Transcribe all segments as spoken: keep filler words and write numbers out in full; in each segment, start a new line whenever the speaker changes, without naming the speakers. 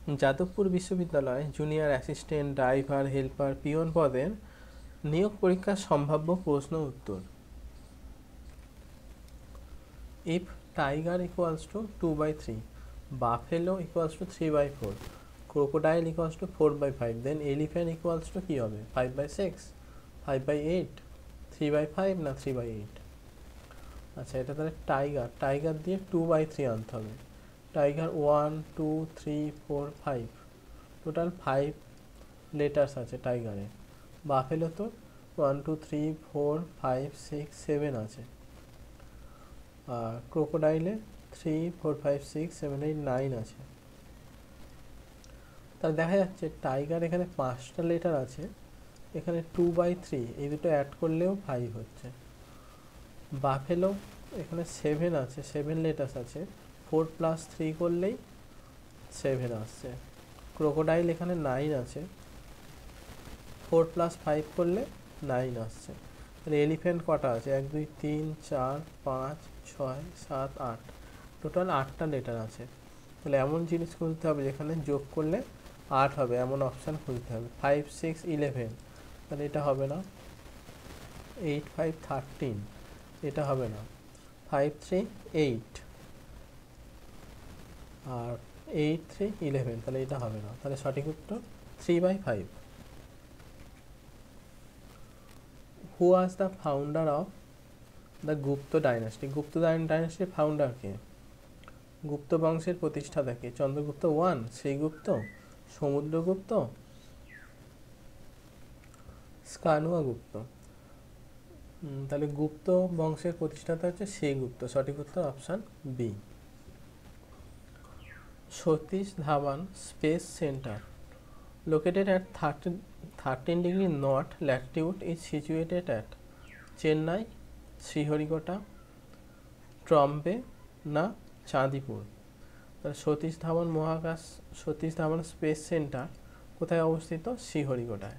যাদবপুর বিশ্ববিদ্যালয় junior assistant, driver, helper, peon পদের নিয়োগ পরীক্ষার সম্ভাব্য প্রশ্ন উত্তর। If tiger equals to two by three, buffalo equals to three by four, crocodile equals to four by five, then elephant equals to কী হবে? Five by six, five by eight, three by five না three by eight? আচ্ছা, এটা তাহলে tiger, tiger দিয়ে two by three আনতে হবে। Tiger one two three four five, total five letters আছে টাইগারে। বাফেলো তো one two three four five six seven আছে, আর ক্রোকোডাইলে three four five six seven eight nine আছে। তাহলে দেখা যাচ্ছে টাইগার এখানে পাঁচটা লেটার আছে, এখানে টু বাই থ্রি এই দুটো অ্যাড করলেও ফাইভ হচ্ছে। বাফেলো এখানে সেভেন আছে, সেভেন লেটার্স আছে, ফোর প্লাস থ্রি করলেই সেভেন আসছে। ক্রোকোডাইল এখানে নাইন আছে, ফোর প্লাস ফাইভ করলে নাইন আসছে। তাহলে এলিফ্যান্ট কটা আছে? এক দুই তিন চার পাঁচ ছয় সাত আট, টোটাল আটটা লেটার আছে। তাহলে এমন জিনিস খুঁজতে হবে যেখানে যোগ করলে আট হবে, এমন অপশান খুঁজতে হবে। ফাইভ সিক্স ইলেভেন, তাহলে এটা হবে না। এইট ফাইভ থার্টিন, এটা হবে না। ফাইভ থ্রি এইট, আর এইট থ্রি ইলেভেন, তাহলে এটা হবে না। তাহলে সঠিক উত্তর three by five. Who was the founder of the Gupta dynasty? Gupta ডাইনাস্টির ফাউন্ডার কে? গুপ্ত বংশের প্রতিষ্ঠাতা কে? চন্দ্রগুপ্ত ওয়ান, শ্রীগুপ্ত, সমুদ্রগুপ্ত, স্কানুয়া গুপ্ত? তাহলে গুপ্ত বংশের প্রতিষ্ঠাতা হচ্ছে শ্রীগুপ্ত, সঠিক উত্তর option B. Satish Dhawan space centre located at thirteen degree north latitude is situated at Chennai, Sriharikota, Trombay না চাঁদিপুর? তাহলে সতীশ ধাওয়ান মহাকাশ সতীশ ধাওয়ান স্পেস সেন্টার কোথায় অবস্থিত? শ্রীহরিকোটায়।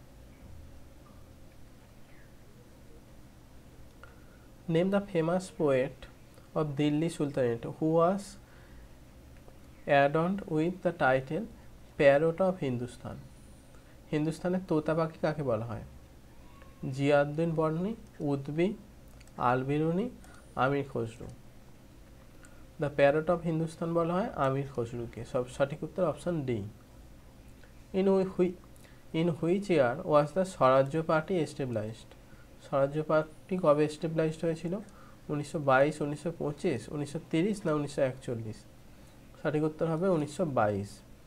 Name the famous poet of Delhi sultanate who was adorned with the title parrot of Hindustan? হিন্দুস্তানের তোতা পাখি কাকে বলা হয়? Ziauddin Barani, Utbi, Al-Biruni, Amir Khusrau? The parrot of Hindustan বলা হয় আমির খসরুকে, সব সঠিক উত্তর option D. In which in which year was the Swarajya party established? Swarajya party কবে এস্টাবলিশড হয়েছিল? উনিশশো বাইশ, উনিশশো পঁচিশ, উনিশশো তিরিশ না উনিশশো একচল্লিশ? সঠিক উত্তর হবে উনিশশো বাইশ।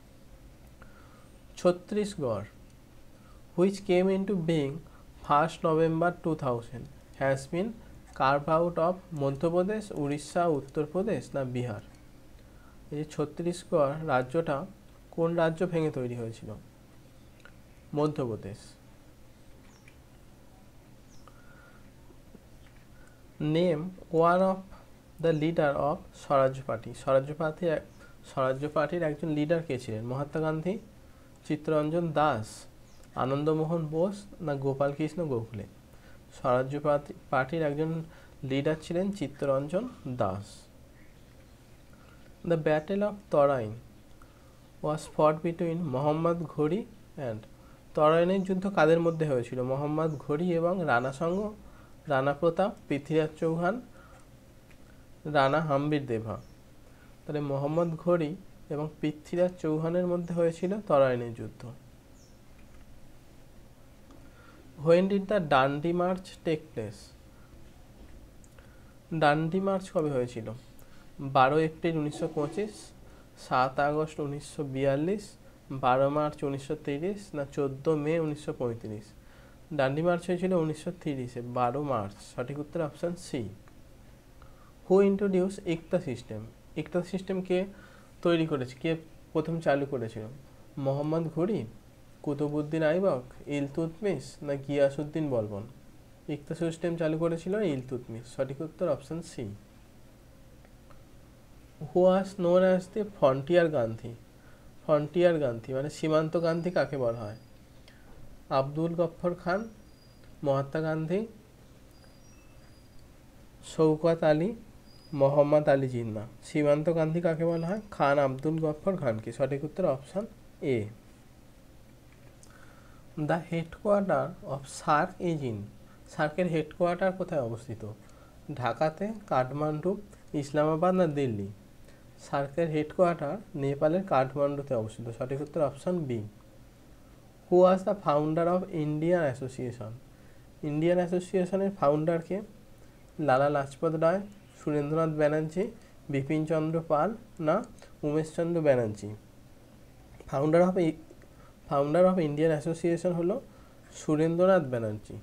Chhattisgarh which came into being first November two thousand has been carved out of Madhya Pradesh, Orissa, Uttar Pradesh না বিহার? এই ছত্তিশগড় রাজ্যটা কোন রাজ্য ভেঙে তৈরি হয়েছিল? Madhya Pradesh. Name one of the leader of Swarajya party? Swarajya party Swarajya পার্টির একজন লিডার কে ছিলেন? মহাত্মা গান্ধী, চিত্তরঞ্জন দাস, আনন্দমোহন বোস না গোপাল কৃষ্ণ গোখলে? স্বরাজ্য পার্টির একজন লিডার ছিলেন Chittaranjan Das. The battle of Tarain was fought between Mohammad ঘুরি অ্যান্ড? তরাইনের যুদ্ধ কাদের মধ্যে হয়েছিল? মোহাম্মদ ঘুরি এবং রানা সঙ্গ, রানা প্রতাপ, পৃথ্বীরাজ চৌহান, রানা হাম্বির দেভা? তাহলে মোহাম্মদ ঘুরি এবং পৃথ্বীরাজ চৌহানের মধ্যে হয়েছিল তরাইনের যুদ্ধ। When did the Dandi march take place? Dandi march কবে হয়েছিল? বারো এপ্রিল উনিশশো পঁচিশ, সাত আগস্ট উনিশশো বিয়াল্লিশ, বারো মার্চ উনিশশো তিরিশ না চোদ্দো মে উনিশশো পঁয়ত্রিশ? ডান্ডি মার্চ হয়েছিল উনিশশো তিরিশে, বারো মার্চ, সঠিক উত্তর option C. Who introduce Iqta system? Iqta system কে তৈরি করেছে, কে প্রথম চালু করেছিল? মোহাম্মদ ঘুরি, কুতুবুদ্দিন আইবক, ইলতুৎমিশ না গিয়াসউদ্দিন বলবন? ইকতা সিস্টেম চালু করেছিল ইলতুৎমিশ, সঠিক উত্তর option C. Who was known as the frontier Gandhi? Frontier Gandhi মানে সীমান্ত গান্ধী কাকে বলা হয়? আব্দুল গফর খান, মহাত্মা গান্ধী, শৌকত আলী, মোহাম্মদ আলী জিন্নাহ? সীমান্ত গান্ধী কাকে বলা হয়? খান আব্দুল গফর খানকে, সঠিক উত্তর option A. The headquarter of SAARC is in, সার্কের হেডকোয়ার্টার কোথায় অবস্থিত? ঢাকাতে, কাঠমান্ডু, ইসলামাবাদ না দিল্লি? সার্কের হেডকোয়ার্টার নেপালের কাঠমান্ডুতে অবস্থিত। সঠিক উত্তর option B. Who was the founder of Indian association, Indian অ্যাসোসিয়েশনের ফাউন্ডারকে? লালা লাজপত রায়, সুরেন্দ্রনাথ ব্যানার্জি, বিপিন চন্দ্র পাল না Umeshchandra Banerjee? Founder of founder of Indian association হলো সুরেন্দ্রনাথ ব্যানার্জি।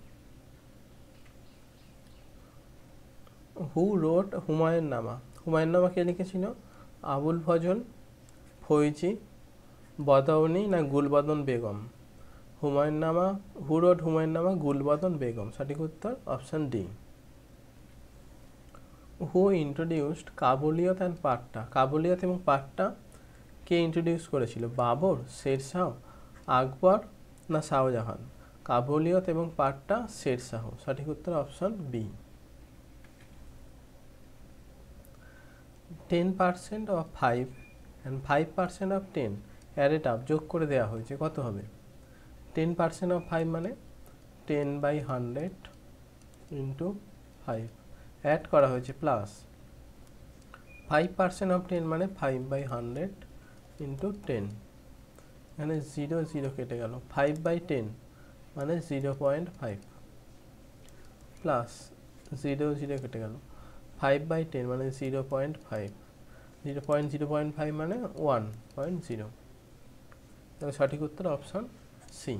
হু রোট হুমায়ুন নামা, হুমায়ুন নামা কে লিখেছিল? আবুল ফজল, ফৈজি, বদাউনি না গুলবদন বেগম? হুমায়ুন নামা, হু রোট হুমায়ুন নামা? গুলবদন বেগম। সঠিক উত্তর option D. Who introduced Kabuliyat and Patta, Kabuliyat এবং পাট্টা কে ইন্ট্রোডিউস করেছিল? বাবর, শেরশাহ, আকবর না শাহজাহান? কাবুলিয়ত এবং পাট্টা শেরশাহ। সঠিক উত্তর option B. Ten percent of five and five percent of ten added up, যোগ করে দেওয়া হয়েছে, কত হবে? টেন পার্সেন্ট অফ ফাইভ মানে ten by hundred into five, add করা হয়েছে plus. Five percent of ten মানে five by hundred into ten, এখানে জিরো জিরো কেটে গেল। ফাইভ বাই টেন মানে zero point five plus zero zero কেটে গেল। ফাইভ বাই টেন মানে zero point five, zero point zero point five মানে one point zero. তাহলে সঠিক উত্তর option C.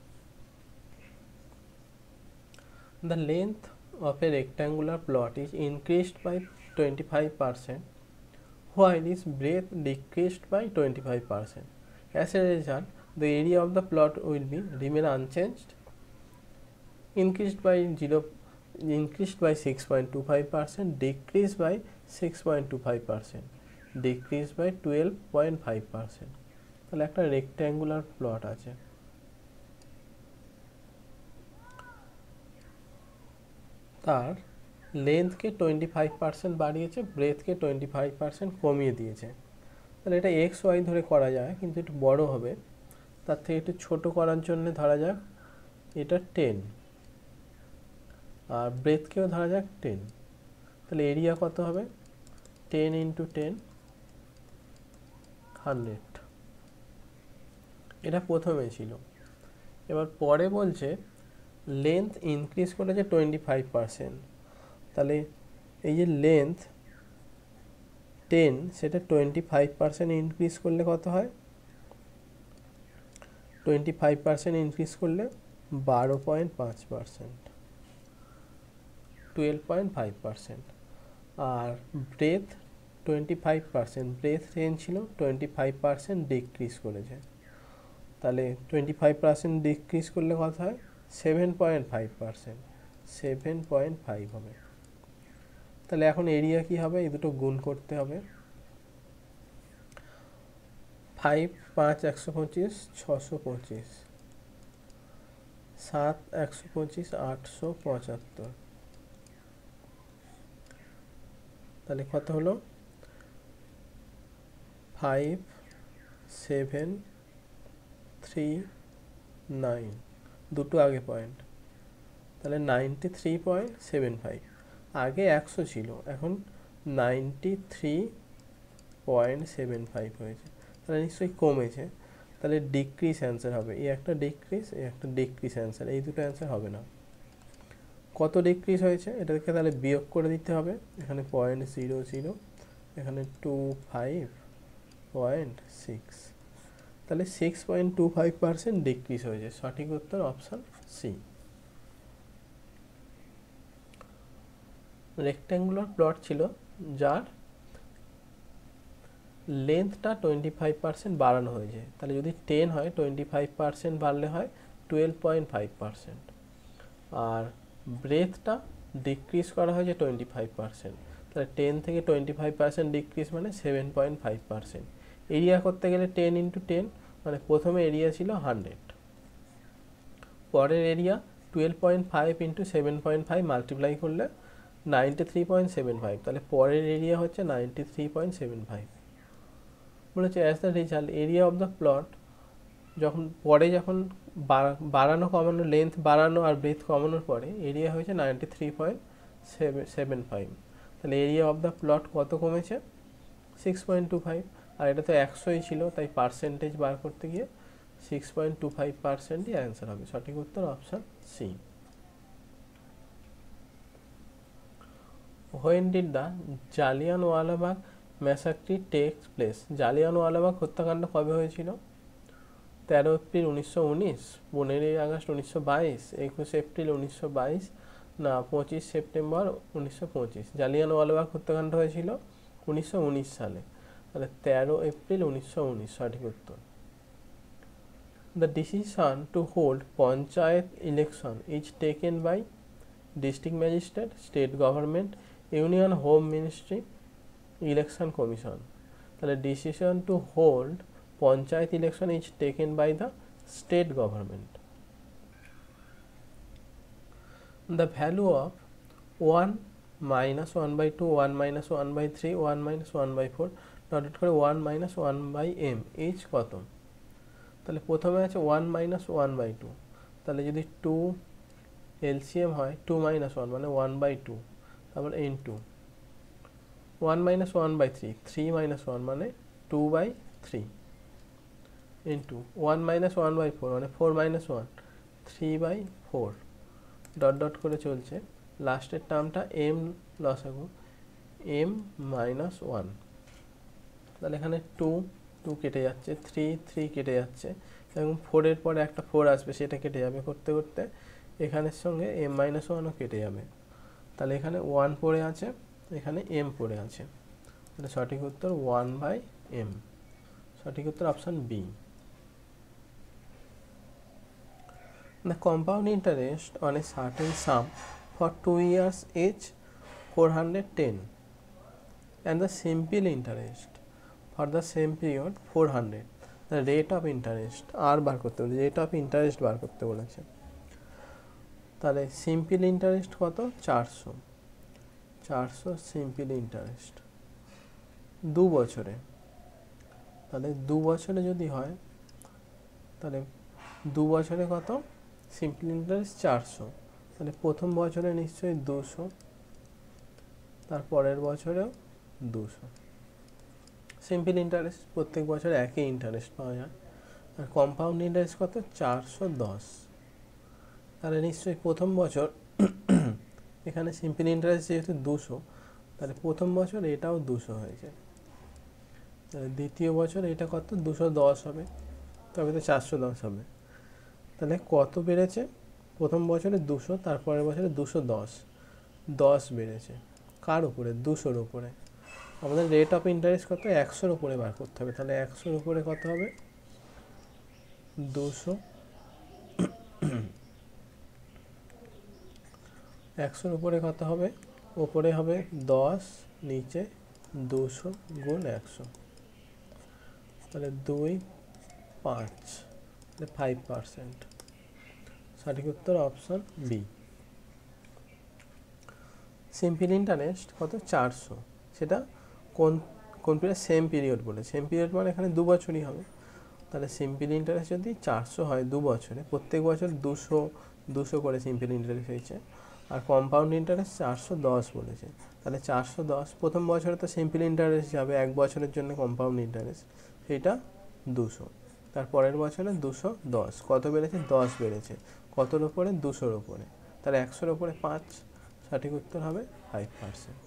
The length of a rectangular plot is increased by twenty-five percent while its breadth decreased by twenty-five percent. As a result, the area of the plot will be remain unchanged, increased by zero, increased by six point two five percent, decreased by six point two five percent, decreased by twelve point five percent. তাহলে একটা rectangular plot আছে, তার লেন্থকে twenty five percent বাড়িয়েছে, ব্রেথকে twenty five percent কমিয়ে দিয়েছে। তাহলে এটা x Y ধরে করা যায়, কিন্তু একটু বড় হবে, তার থেকে একটু ছোট করার জন্য ধরা যাক এটা টেন, আর ব্রেথকেও ধরা যাক টেন। তাহলে এরিয়া কত হবে? Ten into ten hundred. এটা প্রথমে ছিল। এবার পরে বলছে লেন্থ ইনক্রিজ করেছে টোয়েন্টি ফাইভ পার্সেন্ট, তাহলে এই যে লেন্থ টেন সেটা টোয়েন্টি ফাইভ পার্সেন্ট ইনক্রিজ করলে কত হয়? টোয়েন্টি ফাইভ পার্সেন্ট ইনক্রিজ করলে বারো পয়েন্ট পাঁচ percent, twelve point five percent. আর breadth twenty five percent, breadth ten ছিল, টোয়েন্টি ফাইভ পার্সেন্ট ডিক্রিজ করেছে, তাহলে টোয়েন্টি ফাইভ পার্সেন্ট ডিক্রিজ করলে কত হয়? Seven point five percent, seven point five হবে। তাহলে এখন এরিয়া কি হবে? এই দুটো গুণ করতে হবে। ফাইভ পাঁচ একশো পঁচিশ, ছশো পঁচিশ, সাত একশো পঁচিশ, আটশো পঁচাত্তর। তাহলে কত হলো? ফাইভ সেভেন থ্রি নাইন, দুটো আগে পয়েন্ট, তাহলে ninety three point seven five. আগে একশো ছিল, এখন ninety three point seven five হয়েছে, তাহলে নিশ্চয়ই কমেছে। তাহলে ডিক্রিজ অ্যান্সার হবে, এই একটা ডিক্রিজ, এই একটা ডিক্রিজ অ্যান্সার, এই দুটো অ্যান্সার হবে না। কত ডিক্রিজ হয়েছে এটাকে তাহলে বিয়োগ করে দিতে হবে। এখানে পয়েন্ট জিরো জিরো, এখানে টু ফাইভ পয়েন্ট সিক্স, তাহলে six point two five percent decrease হয়েছে। সঠিক উত্তর অপশান সি। রেক্ট্যাঙ্গুলার প্লট ছিল যার লেন্থটা টোয়েন্টি ফাইভ পার্সেন্ট বাড়ানো হয়েছে, তাহলে যদি টেন হয় টোয়েন্টি ফাইভ পার্সেন্ট বাড়লে হয় টুয়েলভ পয়েন্ট ফাইভ পার্সেন্ট, আর ব্রেথটা ডিক্রিজ করা হয়েছে টোয়েন্টি ফাইভ পার্সেন্ট, তাহলে টেন থেকে টোয়েন্টি ফাইভ পার্সেন্ট ডিক্রিজ মানে seven point five percent. Area করতে গেলে টেন ইন্টু টেন মানে প্রথমে এরিয়া ছিল হান্ড্রেড, পরের area twelve point five into seven point five multiply করলে ninety three point seven five, তাহলে পরের এরিয়া হচ্ছে ninety three point seven five. বলেছে as the result area of the plot যখন পরে যখন বাড়ানো কমানো লেন্থ বাড়ানো আর ব্রেথ কমানোর পরে এরিয়া হয়েছে ninety three point seven seven five. তাহলে এরিয়া অফ দ্য প্লট কত কমেছে? Six point two five. আর এটা তো একশোই ছিল, তাই পার্সেন্টেজ বার করতে গিয়ে সিক্স পয়েন্ট টু ফাইভ পার্সেন্টই অ্যান্সার হবে। সঠিক উত্তর option C. When did the Jallianwala Bagh massacre takes place? Jallianwala Bagh হত্যাকাণ্ড কবে হয়েছিল? তেরো এপ্রিল উনিশশো উনিশ, পনেরোই আগস্ট উনিশশো বাইশ, একুশে এপ্রিল উনিশশো বাইশ, না পঁচিশ সেপ্টেম্বর উনিশশো পঁচিশ। জালিয়ানওয়ালাবাগ হত্যাকাণ্ড হয়েছিল উনিশশো উনিশ সালে, তাহলে তেরো এপ্রিল উনিশশো উনিশ সঠিক উত্তর। The decision to hold panchayat election is taken by district magistrate, state government, union home ministry, election commission. তাহলে decision to hold panchayat election is taken by the state government. The value of one minus one by two, one minus one by three, one minus one by four dot করে one minus one by m is কত? তাহলে প্রথমে আছে one minus one by two, তাহলে যদি two LCM হয় two minus one মানে one by two, তারপর n two, one minus one by three, three minus one মানে two by three, into one minus one by four মানে four minus one, three by four, dot dot করে চলছে। লাস্টের টার্মটা m লসাগু M minus one, তাহলে এখানে two two কেটে যাচ্ছে, থ্রি থ্রি কেটে যাচ্ছে এবং ফোরের পরে একটা ফোর আসবে সেটা কেটে যাবে, করতে করতে এখানের সঙ্গে এম মাইনাস ওয়ানও কেটে যাবে। তাহলে এখানে ওয়ান পড়ে আছে, এখানে এম পড়ে আছে, তাহলে সঠিক উত্তর ওয়ান বাই এম। সঠিক উত্তর option B. The compound interest on a certain sum for two years is four hundred ten and the simple interest for the same period four hundred. The rate of interest R বার করতে বলেছে, rate of interest বার করতে বলেছে। তাহলে simple interest কত? চারশো, চারশো simple interest দু বছরে। তাহলে দু বছরে যদি হয় তাহলে দু বছরে কত? সিম্পল ইন্টারেস্ট চারশো, তাহলে প্রথম বছরে নিশ্চয়ই দুশো, তার পরের বছরেও দুশো। সিম্পল ইন্টারেস্ট প্রত্যেক বছরে একই ইন্টারেস্ট পাওয়া যায়। আর কম্পাউন্ড ইন্টারেস্ট কত? চারশো দশ, তাহলে নিশ্চয়ই প্রথম বছর এখানে সিম্পল ইন্টারেস্ট যেহেতু দুশো, তাহলে প্রথম বছর এটাও দুশো হয়েছে, তাহলে দ্বিতীয় বছর এটা কত? দুশো দশ হবে, তবে তো চারশো দশ হবে। তাহলে কত বেড়েছে? প্রথম বছরে দুশো, তারপরের বছরে দুশো দশ, দশ বেড়েছে। কার উপরে? দুশোর উপরে। আমাদের রেট অফ ইন্টারেস্ট কত? একশোর উপরে বার করতে হবে, তাহলে একশোর উপরে কত হবে? দুশো, একশোর উপরে কত হবে? ওপরে হবে দশ, নিচে দুশো গুণ একশো, তাহলে দুই পাঁচ, তাহলে ফাইভ পার্সেন্ট। সঠিক উত্তর অপশন বি। সিম্পল ইন্টারেস্ট কত? চারশো, সেটা কোন কোন পিরিয়ড? সেম পিরিয়ড বলে, সেম পিরিয়ড মানে এখানে দু বছরই হবে। তাহলে সিম্পল ইন্টারেস্ট যদি চারশো হয় দু বছরে, প্রত্যেক বছর দুশো দুশো করে সিম্পল ইন্টারেস্ট হয়েছে, আর কম্পাউন্ড ইন্টারেস্ট চারশো দশ বলেছে, তাহলে চারশো দশ প্রথম বছরে তো সিম্পল ইন্টারেস্ট যাবে, এক বছরের জন্য কম্পাউন্ড ইন্টারেস্ট সেইটা দুশো, তার পরের বছরে দুশো দশ, কত বেড়েছে? দশ বেড়েছে, কতর ওপরে? দুশোর ওপরে, তাহলে একশোর ওপরে পাঁচ, সঠিক উত্তর হবে five percent.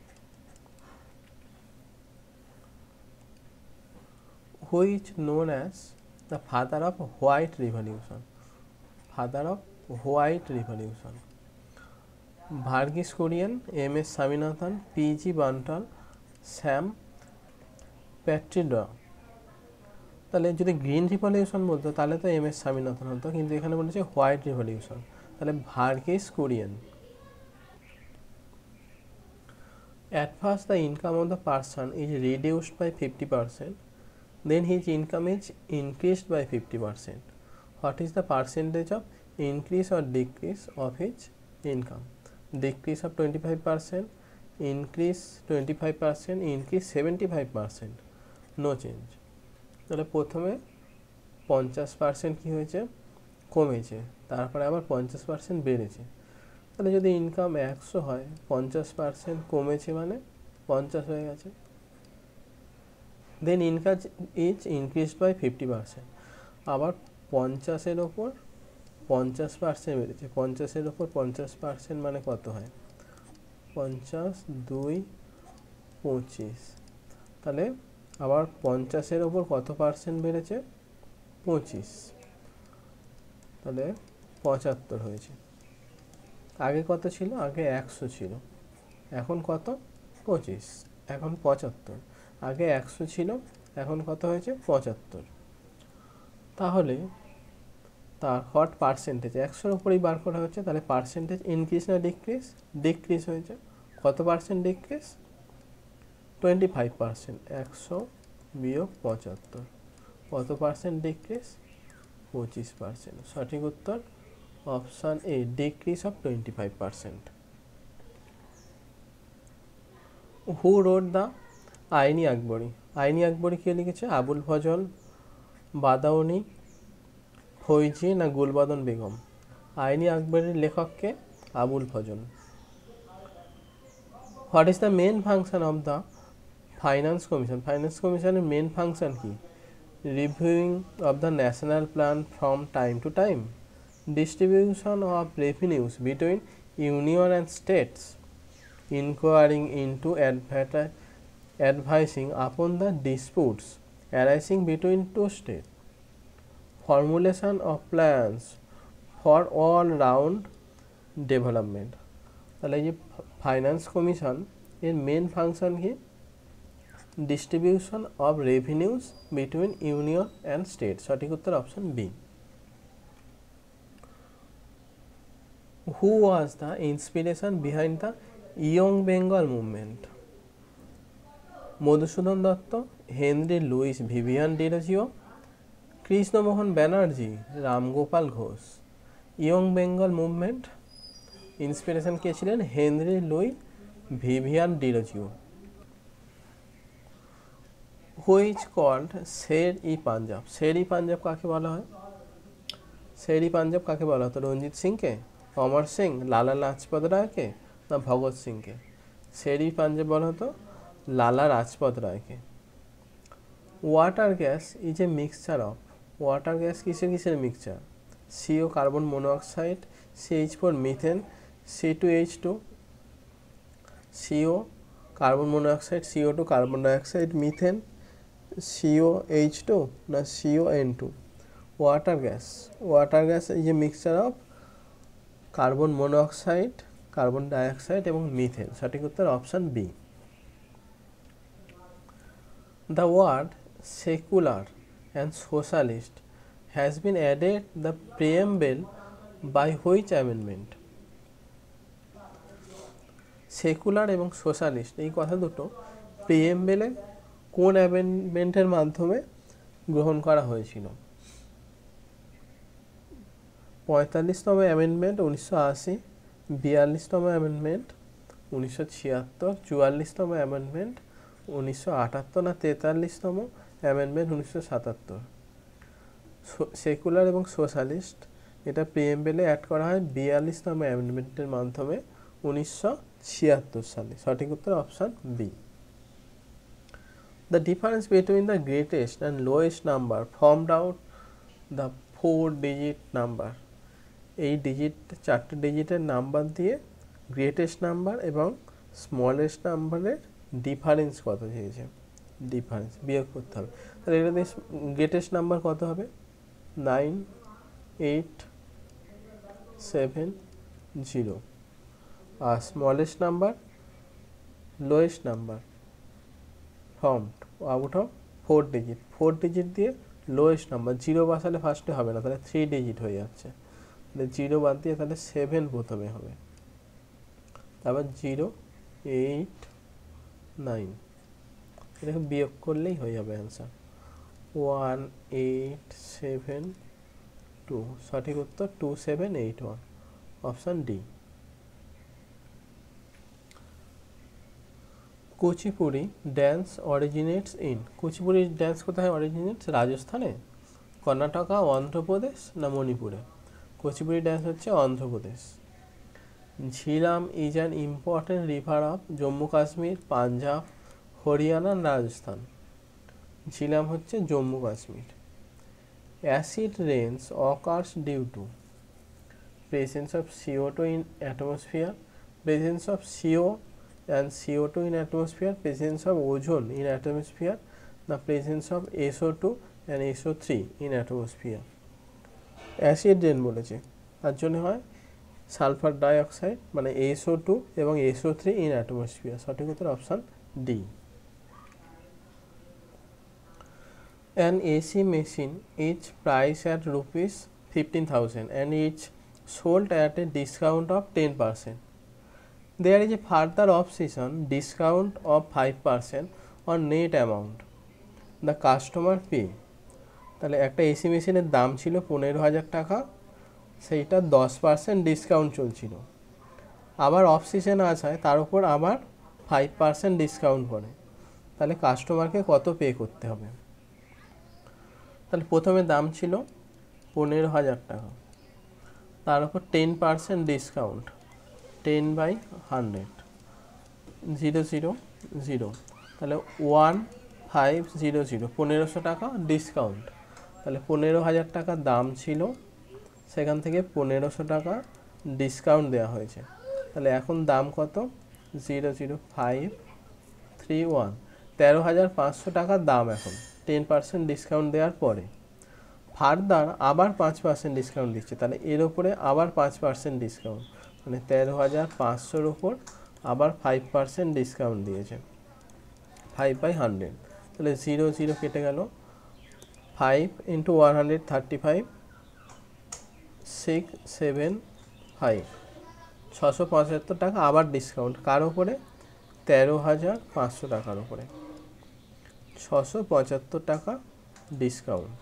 Which known as the father of white revolution? Father of white revolution Verghese Kurien, M S Swaminathan, P G Bantal, Sam Pitroda. তাহলে যদি গ্রিন রিভলিউশন বলতো তাহলে তো এম এস স্বামীনাথন হতো, কিন্তু এখানে বলেছে হোয়াইট রিভলিউশন, তাহলে Verghese Kurien. At first the income of the person is reduced by fifty percent, then his income is increased by fifty percent. What is the percentage of increase or decrease of his income? Decrease of twenty-five percent, increase twenty-five percent, increase seventy-five percent, no change. তাহলে প্রথমে পঞ্চাশ percent কী হয়েছে, কমেছে, তারপরে আবার পঞ্চাশ percent বেড়েছে। তাহলে যদি ইনকাম একশো হয়, পঞ্চাশ পার্সেন্ট কমেছে মানে পঞ্চাশ হয়ে গেছে। Then income is increased by fifty percent, আবার পঞ্চাশের ওপর পঞ্চাশ পার্সেন্ট বেড়েছে, পঞ্চাশের ওপর পঞ্চাশ পার্সেন্ট মানে কত হয়, পঞ্চাশ দুই পঁচিশ। তাহলে আবার পঞ্চাশের ওপর কত পার্সেন্ট বেড়েছে, পঁচিশ, তাহলে পঁচাত্তর হয়েছে। আগে কত ছিল, আগে একশো ছিল, এখন কত, পঁচিশ, এখন পঁচাত্তর। আগে একশো ছিল, এখন কত হয়েছে, পঁচাত্তর। তাহলে তার হট পার্সেন্টেজ একশোর উপরেই বার করা হচ্ছে, তাহলে পার্সেন্টেজ ইনক্রিজ না ডিক্রিজ, ডিক্রিজ হয়েছে। কত percent decrease, twenty five percent. একশো বিয়োগ পঁচাত্তর, কত পার্সেন্ট ডিক্রিজ, পঁচিশ পার্সেন্ট। সঠিক উত্তর option A, decrease of twenty five percent. Who wrote the Ain-i Akbari, আইনি আকবরী কে লিখেছে, আবুল ফজল, বাদাউনি, ফৈজি না গুলবাদন বেগম। আইনি আকবরীর লেখককে, Abul Fazl. What is the main function of the finance commission, finance কমিশনের মেন ফাংশন কি, reviewing of the national plan from time to time, distribution of revenues between union and states, inquiring into adver- advising upon the disputes arising between two states, formulation of plans for all round development। তাহলে এই যে finance commission এর main function কি, distribution of revenues between union and state. সঠিক উত্তর option B. Who was the inspiration behind the young Bengal movement, Madhusudan Dutta, Henry Louis Vivian Derozio, Krishnamohan Banerjee, Ramgopal Ghosh. Young Bengal movement inspiration কে ছিলেন, Henry Louis Vivian Derozio. Which called Sher e Punjab, Sher e Punjab কাকে বলা হয়, শের ই পাঞ্জাব কাকে বলা হতো, রঞ্জিত সিংকে, অমর সিং, লালা লাজপত রায়কে না ভগৎ সিংকে। শের ই পাঞ্জাব বলা হতো লালা লাজপত রায়কে। Water gas is a mixture of, water gas কিসের কিসের mixture, CO carbon monoxide, CH four methane, C two H two, CO carbon monoxide, CO two carbon dioxide, methane, CO H two না CO N two. Water gas, water gas is a mixture of carbon monoxide, carbon dioxide এবং methane. সঠিক উত্তর option B. The word secular and socialist has been added the preamble by which amendment? Secular এবং socialist এই কথা দুটো প্রিএমবেলে কোন অ্যামেন্ডমেন্টের মাধ্যমে গ্রহণ করা হয়েছিল? পঁয়তাল্লিশতম অ্যামেন্ডমেন্ট উনিশশো আশি, বিয়াল্লিশতম অ্যামেন্ডমেন্ট উনিশশো ছিয়াত্তর, চুয়াল্লিশতম অ্যামেন্ডমেন্ট উনিশশো আটাত্তর না তেতাল্লিশতম অ্যামেন্ডমেন্ট উনিশশো সাতাত্তর। সেকুলার এবং সোশ্যালিস্ট এটা প্রিএমবেলে অ্যাড করা হয় বিয়াল্লিশতম অ্যামেন্ডমেন্টের মাধ্যমে উনিশশো ছিয়াত্তর সালে। সঠিক উত্তর option B. The difference between the greatest and lowest number formed out the four digit number, এই ডিজিট চারটে ডিজিটের নাম্বার দিয়ে গ্রেটেস্ট নাম্বার এবং স্মলেস্ট নাম্বারের ডিফারেন্স কত চেয়েছে, ডিফারেন্স বিয়োগ করতে হবে। তাহলে এটা দিয়ে গ্রেটেস্ট নাম্বার কত হবে, নাইন এইট সেভেন জিরো, আর smallest number lowest number formed out of four digit, four digit দিয়ে লোয়েস্ট নাম্বার, জিরো বসালে ফার্স্টে হবে না, তাহলে থ্রি ডিজিট হয়ে যাচ্ছে, তাহলে জিরো বাদ দিয়ে তাহলে সেভেন প্রথমে হবে, তারপর জিরো এইট নাইন, এটাকে বিয়োগ করলেই হয়ে যাবে answer one eight seven two. সঠিক উত্তর two seven eight one, option D. Kuchipudi dance originates in, Kuchipudi dance কোথায় অরিজিনেটস, রাজস্থানে। কর্ণাটকা, অন্ধ্রপ্রদেশ না মণিপুরে? কুচিপুড়ি ড্যান্স হচ্ছে Andhra Pradesh. Jhelum is an important river of Jammu Kashmir, Punjab, Haryana, Rajasthan? Jhelum হচ্ছে Jammu Kashmir. Acid rains occurs due to presence of CO two in atmosphere, presence of CO and C O two in atmosphere, presence of ozone in atmosphere, the presence of S O two and S O three in atmosphere? Acid rain বলেছে, তার জন্য হয় sulphur dioxide মানে S O two এবং S O three in atmosphere। সঠিক উত্তর option D. An A C machine is priced at rupees fifteen thousand and is sold at a discount of ten percent. There is a further option discount of five percent on net amount the customer pay. তাহলে একটা AC মেশিনের দাম ছিল পনেরো হাজার টাকা, সেইটা দশ পার্সেন্ট ডিসকাউন্ট চলছিল। আবার অফ সিজন আসায় তার উপর আবার ফাইভ পার্সেন্ট ডিসকাউন্ট করে, তাহলে কাস্টমারকে কত পে করতে হবে? তাহলে প্রথমে দাম ছিল পনেরো হাজার টাকা, তার উপর ten percent discount, ten by hundred, zero zero zero, তাহলে ওয়ান ফাইভ জিরো জিরো, পনেরোশো টাকা ডিসকাউন্ট। তাহলে পনেরো হাজার টাকা দাম ছিল, সেখান থেকে পনেরোশো টাকা ডিসকাউন্ট দেওয়া হয়েছে। তাহলে এখন দাম কত? Zero zero five three one, তেরো হাজার পাঁচশো টাকার দাম এখন টেন পার্সেন্ট ডিসকাউন্ট দেওয়ার পরে। ফার্দার আবার পাঁচ পার্সেন্ট ডিসকাউন্ট দিচ্ছে, তাহলে এর ওপরে আবার পাঁচ পার্সেন্ট ডিসকাউন্ট, মানে তেরো হাজার পাঁচশোর ওপর আবার ফাইভ পার্সেন্ট ডিসকাউন্ট দিয়েছে, ফাইভ বাই হান্ড্রেড। তাহলে জিরো জিরো কেটে গেল, five into one hundred thirty five, six seven five, ছশো পঁচাত্তর টাকা আবার ডিসকাউন্ট, কার ওপরে? তেরো হাজার পাঁচশো টাকার ওপরে ছশো পঁচাত্তর টাকা ডিসকাউন্ট।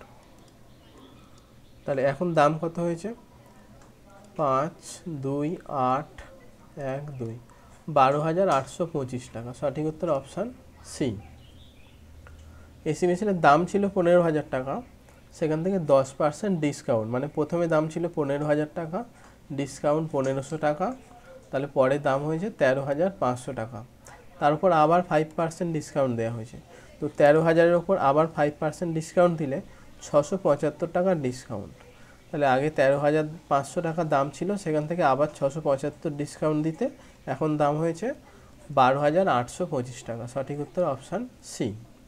তাহলে এখন দাম কত হয়েছে? পাঁচ দুই আট এক দুই, বারো হাজার আটশো পঁচিশ টাকা। সঠিক উত্তর অপশান সি। এসি মেশিনের দাম ছিল পনেরো হাজার টাকা, সেখান থেকে দশ পার্সেন্ট ডিসকাউন্ট, মানে প্রথমে দাম ছিল পনেরো হাজার টাকা, ডিসকাউন্ট পনেরোশো টাকা, তাহলে পরে দাম হয়েছে তেরো হাজার পাঁচশো টাকা, তার উপর আবার ফাইভ পার্সেন্ট ডিসকাউন্ট দেওয়া হয়েছে। তো তেরো হাজারের ওপর আবার ফাইভ পার্সেন্ট ডিসকাউন্ট দিলে ছশো পঁচাত্তর টাকার ডিসকাউন্ট। তাহলে আগে তেরো হাজার পাঁচশো টাকা দাম ছিল, সেখান থেকে আবার ছশো পঁচাত্তর ডিসকাউন্ট দিতে এখন দাম হয়েছে বারো হাজার আটশো পঁচিশ টাকা। সঠিক উত্তর option C.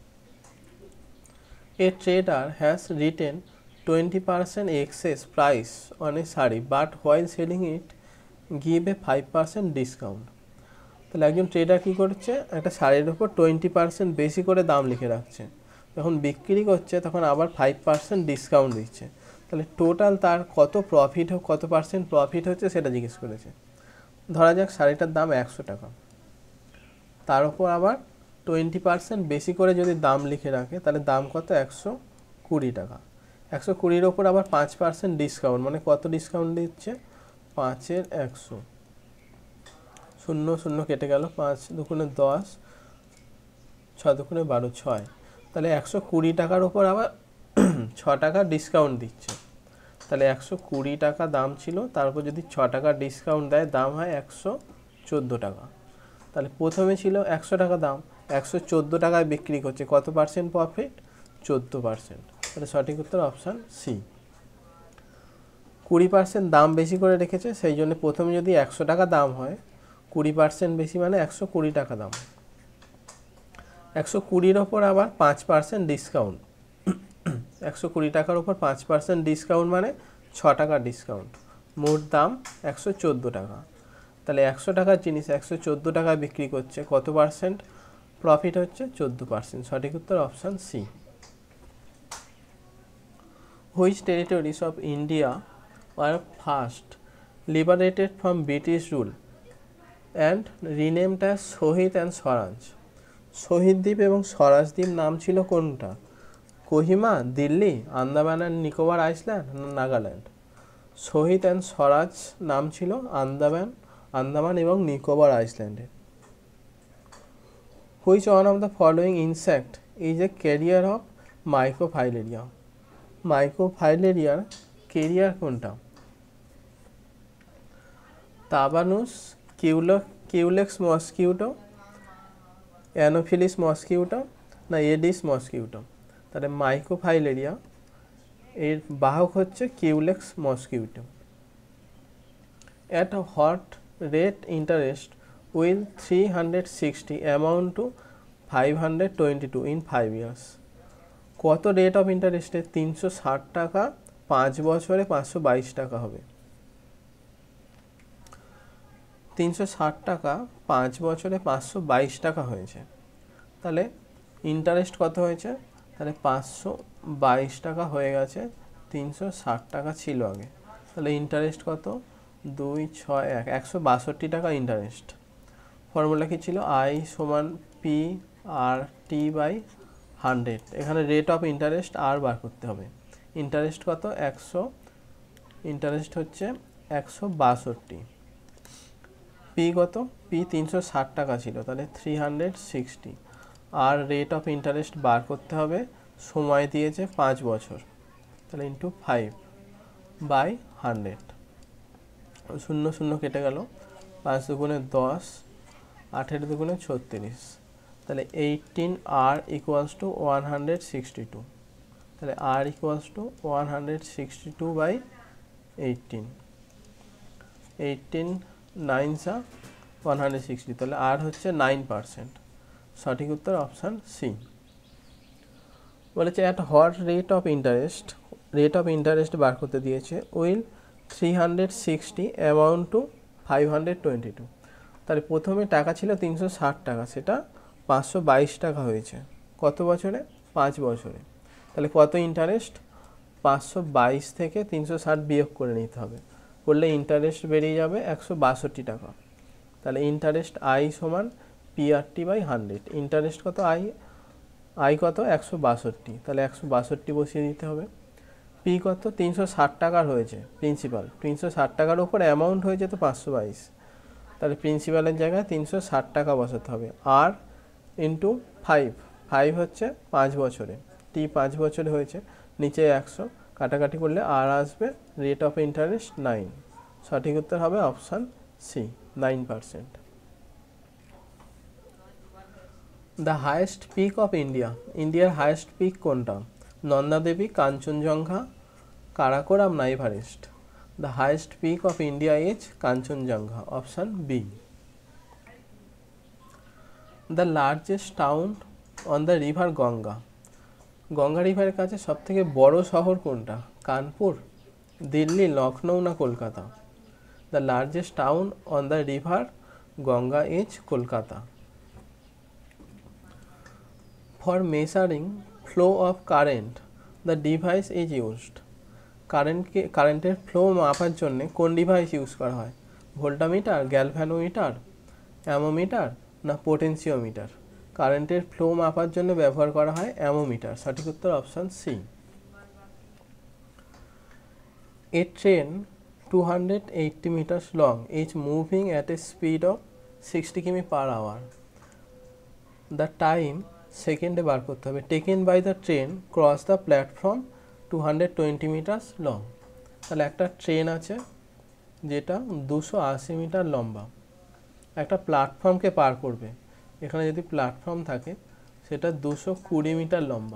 A trader has written twenty percent excess price on a sari but while selling it give a five percent discount. তাহলে একজন ট্রেডার কী করছে, একটা শাড়ির ওপর টোয়েন্টি পার্সেন্ট বেশি করে দাম লিখে রাখছে, যখন বিক্রি করছে তখন আবার ফাইভ পার্সেন্ট ডিসকাউন্ট দিচ্ছে। তাহলে টোটাল তার কত প্রফিট হোক, কত পার্সেন্ট প্রফিট হচ্ছে সেটা জিজ্ঞেস করেছে। ধরা যাক শাড়িটার দাম একশো টাকা, তার উপর আবার টোয়েন্টি পার্সেন্ট বেশি করে যদি দাম লিখে রাখে, তাহলে দাম কত? একশো কুড়ি টাকা। একশো কুড়ির ওপর আবার পাঁচ পার্সেন্ট ডিসকাউন্ট, মানে কত ডিসকাউন্ট দিচ্ছে? পাঁচের একশো, শূন্য শূন্য কেটে গেল, পাঁচ দুগুণে দশ, ছয় দুগুণে বারো, ছয়। তাহলে একশো কুড়ি টাকার ওপর আবার ছ টাকা ডিসকাউন্ট দিচ্ছে, তাহলে একশো কুড়ি টাকা দাম ছিল, তারপর যদি ছ টাকা ডিসকাউন্ট দেয় দাম হয় একশো চোদ্দো টাকা। তাহলে প্রথমে ছিল একশো টাকা দাম, একশো চোদ্দো টাকায় বিক্রি করছে, কত পার্সেন্ট প্রফিট? চোদ্দো পার্সেন্ট। তাহলে সঠিক উত্তর অপশান সি। কুড়ি পার্সেন্ট দাম বেশি করে রেখেছে, সেই জন্য প্রথমে যদি একশো টাকা দাম হয়, কুড়ি পার্সেন্ট বেশি মানে একশো কুড়ি টাকা দাম, একশো কুড়ির ওপর আবার পাঁচ পার্সেন্ট ডিসকাউন্ট, একশো কুড়ি টাকার ওপর পাঁচ পার্সেন্ট ডিসকাউন্ট মানে ছ টাকা ডিসকাউন্ট, মোট দাম একশো চোদ্দো টাকা। তাহলে একশো টাকার জিনিস একশো চোদ্দো টাকায় বিক্রি করছে, কত পার্সেন্ট প্রফিট হচ্ছে? চোদ্দো পার্সেন্ট। সঠিক উত্তর option C. Which territories of India are first liberated from British rule and renamed as Shaheed and Swaraj? Shaheed দ্বীপ এবং স্বরাজ দ্বীপ নাম ছিল কোনটা? কোহিমা, দিল্লি, আন্দামান অ্যান্ড নিকোবর আইল্যান্ড না নাগাল্যান্ড? শহীদ অ্যান্ড স্বরাজ নাম ছিল আন্দামান আন্দামান এবং নিকোবর আইল্যান্ডে। Which one of the following insect is a carrier of microfilaria? মাইক্রোফাইলেরিয়ার কেরিয়ার কোনটা? Tabanus, culo culex mosquito, anopheles mosquito, না এডিস মসকিউটো? তাহলে মাইক্রোফাইলেরিয়া এর বাহক হচ্ছে culex mosquito. At what rate interest will three hundred sixty amount to five hundred twenty-two in five years? কত rate of ইন্টারেস্টে তিনশো ষাট টাকা পাঁচ বছরে পাঁচশো বাইশ টাকা হবে? তিনশো ষাট টাকা পাঁচ বছরে পাঁচশো বাইশ টাকা হয়েছে, তাহলে ইন্টারেস্ট কত হয়েছে? তাহলে পাঁচশো বাইশ টাকা হয়ে গেছে, তিনশো ষাট টাকা ছিল আগে, তাহলে ইন্টারেস্ট কত? দুই ছয় এক একশো বাষট্টি টাকা ইন্টারেস্ট। ফর্মুলা কি ছিল? আই সমান P R T by hundred. এখানে রেট অফ ইন্টারেস্ট আর বার করতে হবে। ইন্টারেস্ট কত? একশো, ইন্টারেস্ট হচ্ছে একশো বাষট্টি। পি কত? পি তিনশো ষাট টাকা ছিল, তাহলে থ্রি হান্ড্রেড সিক্সটি। আর রেট অফ ইন্টারেস্ট বার করতে হবে, সময় দিয়েছে পাঁচ বছর, তাহলে ইন্টু ফাইভ বাই হান্ড্রেড। শূন্য শূন্য কেটে গেল, পাঁচ দুগুণে দশ, আঠেরো দুগুণে ছত্রিশ, তাহলে eighteen R equals to one hundred sixty two. তাহলে R equals to one hundred sixty two by eighteen. Eighteen nine সা ওয়ান হান্ড্রেড সিক্সটি, তাহলে আর হচ্ছে নাইন পার্সেন্ট। সঠিক উত্তর অপশান সি। বলেছে at what rate of interest, rate of interest বার করতে দিয়েছে, will three hundred sixty amount to five hundred twenty two. তাহলে প্রথমে টাকা ছিল তিনশো ষাট টাকা, সেটা পাঁচশো বাইশ টাকা হয়েছে কত বছরে? পাঁচ বছরে। তাহলে কত ইন্টারেস্ট? পাঁচশো বাইশ থেকে তিনশো ষাট বিয়োগ করে নিতে হবে, করলে ইন্টারেস্ট বেরিয়ে যাবে একশো বাষট্টি টাকা। তাহলে ইন্টারেস্ট আই সমান পিআরটি বাই হান্ড্রেড। ইন্টারেস্ট কত? আই আই কত? একশো বাষট্টি, তাহলে একশো বাষট্টি বসিয়ে দিতে হবে। পি কত? তিনশো ষাট টাকার হয়েছে প্রিন্সিপাল, তিনশো ষাট টাকার উপর অ্যামাউন্ট হয়েছে তো পাঁচশো বাইশ, তাহলে প্রিন্সিপালের জায়গায় তিনশো ষাট টাকা বসাতে হবে। আর ইন্টু ফাইভ, ফাইভ হচ্ছে পাঁচ বছরে, টি পাঁচ বছরে হয়েছে, নিচে একশো কাটাকাটি করলে আর আসবে, রেট অফ ইন্টারেস্ট নাইন। সঠিক উত্তর হবে option C, nine percent. The highest peak of India, ইন্ডিয়ার হায়েস্ট পিক কোনটা? নন্দা দেবী, কাঞ্চনজঙ্ঘা, কারাকোরাম না Everest? The highest peak of India is Kanchenjunga, option B. The largest town on the river Ganga, Ganga রিভারের কাছে সবথেকে বড় শহর কোনটা? কানপুর, দিল্লি, লখনৌ না Kolkata? The largest town on the river Ganga is Kolkata. For measuring flow of current the device is used, কারেন্টকে কারেন্টের flow মাপার জন্য কোন ডিভাইস ইউজ করা হয়? ভোল্টামিটার, গ্যালভ্যানোমিটার, অ্যামোমিটার না পোটেনশিওমিটার? কারেন্টের ফ্লো মাপার জন্য ব্যবহার করা হয় অ্যামোমিটার। সঠিক উত্তর option C. A train two hundred eighty meters long is moving at a speed of sixty km per hour. The time সেকেন্ডে বার করতে হবে। Taken by the train cross the platform two hundred twenty meters long. তাহলে একটা train আছে যেটা দুশো আশি মিটার লম্বা, একটা প্ল্যাটফর্মকে পার করবে। এখানে যদি প্ল্যাটফর্ম থাকে সেটা দুশো কুড়ি মিটার লম্বা,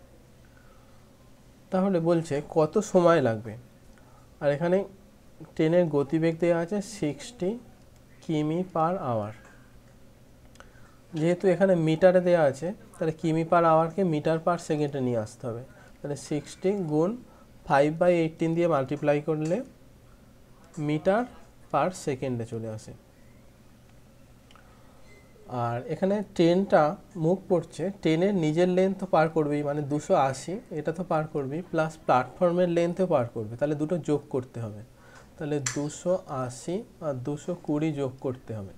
তাহলে বলছে কত সময় লাগবে। আর এখানে ট্রেনের গতিবেগ দেওয়া আছে সিক্সটি কিমি পার আওয়ার। যেহেতু এখানে মিটারে দেওয়া আছে, তাহলে কিমি পার আওয়ারকে মিটার পার সেকেন্ডে নিয়ে আসতে হবে। তাহলে সিক্সটি গুণ ফাইভ বাই এইটিন দিয়ে মাল্টিপ্লাই করলে মিটার পার সেকেন্ডে চলে আসে। আর এখানে ট্রেনটা মুভ করছে, ট্রেনের নিজের লেন্থ তো পার করবেই, মানে দুশো আশি এটা তো পার করবেই, প্লাস প্ল্যাটফর্মের লেন্থও পার করবে, তাহলে দুটো যোগ করতে হবে। তাহলে দুশো আশি আর দুশো কুড়ি যোগ করতে হবে,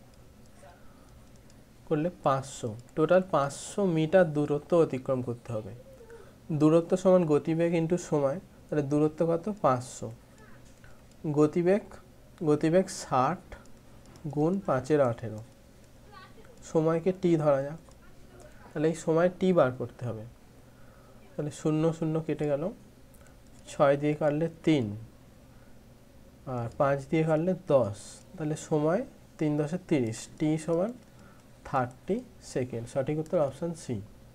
করলে পাঁচশো, টোটাল পাঁচশো মিটার দূরত্ব অতিক্রম করতে হবে। দূরত্ব সমান গতিবেগ ইন্টু সময়, তাহলে দূরত্ব কত? পাঁচশো। গতিবেগ গতিবেগ ষাট গুণ পাঁচের আঠেরো, সময়কে টি ধরা যাক, তাহলে এই সময় টি বার করতে হবে। তাহলে শূন্য শূন্য কেটে গেল, ছয় দিয়ে কাটলে তিন, আর পাঁচ দিয়ে কাটলে দশ, তাহলে সময় তিন দশে তিরিশ, টি সমান থার্টি সেকেন্ড। সঠিক উত্তর অপশান সি।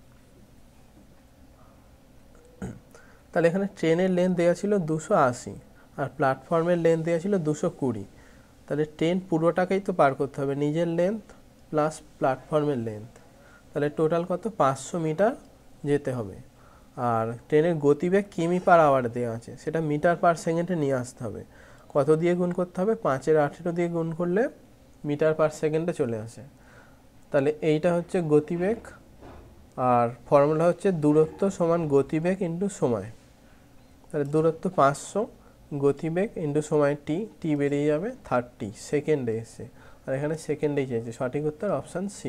তাহলে এখানে ট্রেনের লেন্থ দেওয়া ছিল দুশো আশি আর প্ল্যাটফর্মের লেন্থ দেওয়া ছিল দুশো কুড়ি। তাহলে ট্রেন পুরোটাকেই তো পার করতে হবে, নিজের লেন্থ প্লাস প্ল্যাটফর্মের লেন্থ, তাহলে টোটাল কত পাঁচশো মিটার যেতে হবে। আর ট্রেনের গতিবেগ কিমি পার আওয়ার দেওয়া আছে, সেটা মিটার পার সেকেন্ডে নিয়ে আসতে হবে। কত দিয়ে গুণ করতে হবে? পাঁচের আঠেরো দিয়ে গুণ করলে মিটার পার সেকেন্ডে চলে আসে। তাহলে এইটা হচ্ছে গতিবেগ, আর ফর্মুলা হচ্ছে দূরত্ব সমান গতিবেগ ইন্টু সময়। তাহলে দূরত্ব পাঁচশো, গতিবেগ ইন্টু সময় টি, টি বেরিয়ে যাবে থার্টি সেকেন্ডে এসে, আর এখানে সেকেন্ডেই চাইছে। সঠিক উত্তর option C.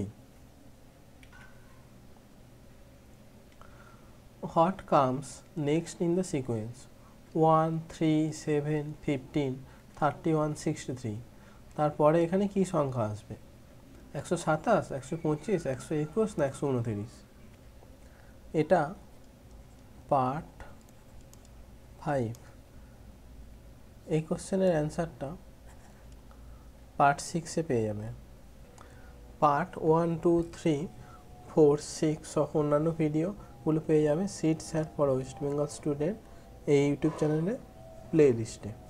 What comes next in the sequence? One, three, seven, fifteen, thirty one, sixty three. তারপরে এখানে কি সংখ্যা আসবে? একশো সাতাশ, একশো পঁচিশ, একশো একুশ না একশো উনতিরিশ? এটা পার্ট ফাইভ। এই কোশ্চেনের অ্যান্সারটা পার্ট সিক্সে পেয়ে যাবে। Part one, two, three, four, six সহ অন্যান্য ভিডিওগুলো পেয়ে যাবে sit sat for west Bengal student এই ইউটিউব চ্যানেলে প্লে লিস্টে।